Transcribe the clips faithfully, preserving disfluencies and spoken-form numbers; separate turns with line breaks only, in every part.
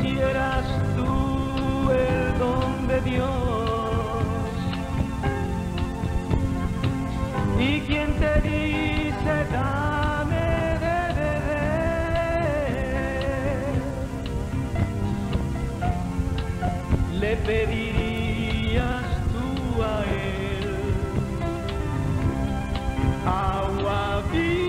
conocieras tú el don de Dios, y quien te dice dame de beber, le pedirías tú a él agua viva.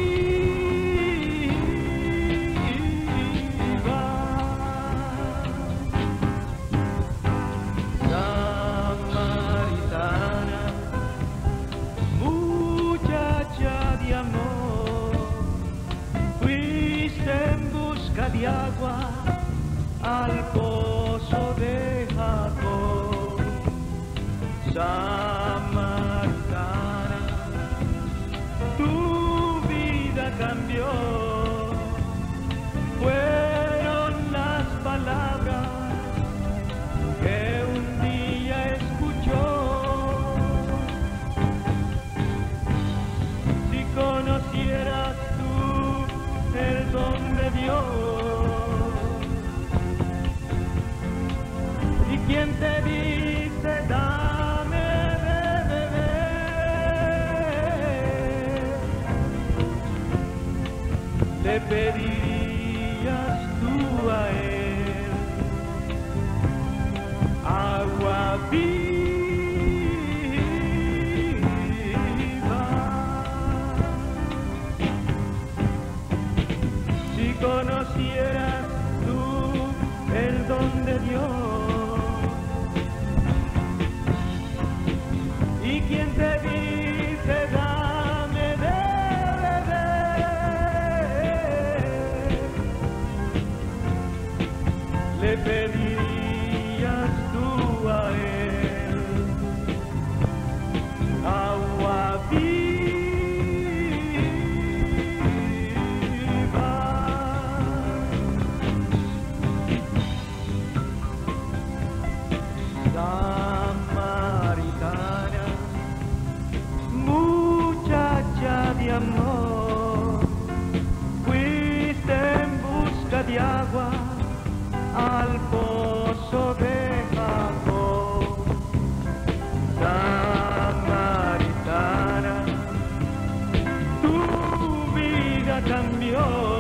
De agua al pozo de Jacob, samaritana, tu vida cambió, fueron las palabras que un día escuchó. Si conocieras tú el don de Dios, ¿quién te dice dame de beber? Le pedirías tú a él agua viva. Si conocieras tú el don de Dios, ¿y quién te dice dame de beber? Le pedirías tú a él agua viva. Samaritana, de amor, fuiste en busca de agua al pozo de Jacob. Samaritana, tu vida cambió.